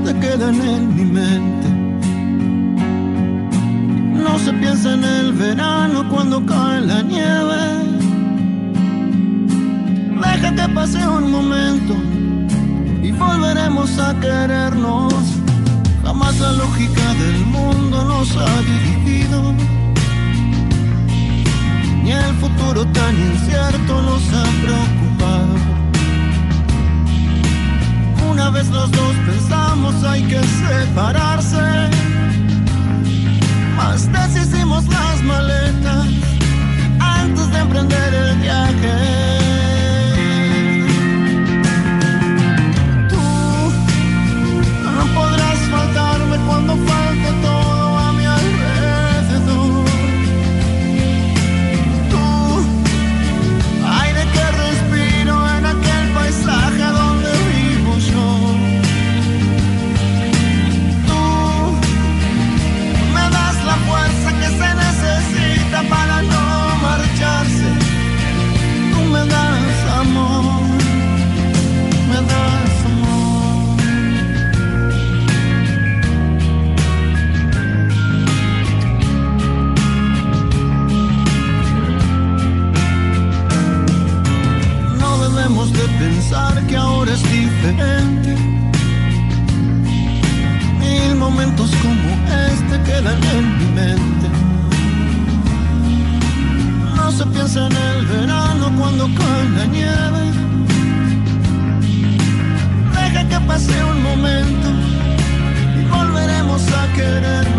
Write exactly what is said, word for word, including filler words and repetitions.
este quedan en mi mente. No se piensa en el verano cuando cae la nieve. Deja que pase un momento y volveremos a querernos. Jamás la lógica del mundo nos ha dividido, ni el futuro tan incierto nos ha preocupado. Una vez los dos pensamos hay que separarse, mas deshicimos las maletas antes de emprender el viaje. Faltarme cuando falte todo a mi alrededor. Tú, aire que respiro en aquel paisaje donde vivo yo. Tú me das la fuerza que se necesita para no marcharse. Tú me das amor, me das amor. Debemos de pensar que ahora es diferente. Mil momentos como este quedan en mi mente. No se piensa en el verano cuando cae la nieve. Deja que pase un momento y volveremos a querer.